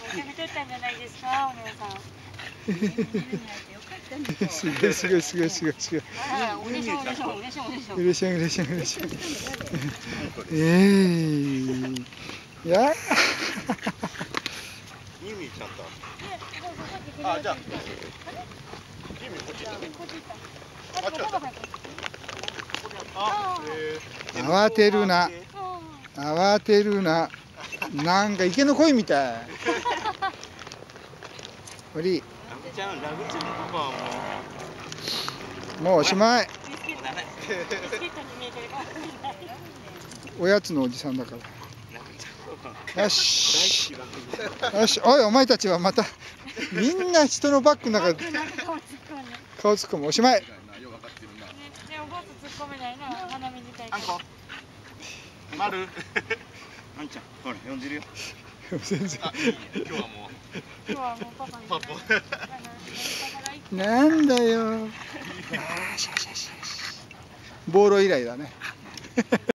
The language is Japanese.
太ったんじゃないですか、お姉さん。 すごいすごいすごいすごいすごい。 嬉しい嬉しい嬉しい嬉しい。 嬉しい嬉しい嬉しい。いや。 ユミちゃんと。あ、じゃあ。ユミこっち行った。あ、違った。 慌てるな。慌てるな。なんか池の鯉みたい。ほり。もうおしまい。おやつのおじさんだから。よし。よし、おい、お前たちはまた。みんな人のバッグの中で。顔突っ込む、おしまい。 あんこ。まる。あんちゃん、ほら、呼んでるよ。 全然。 今日はもうパパに。 なんだよ。ボーロ以来だね。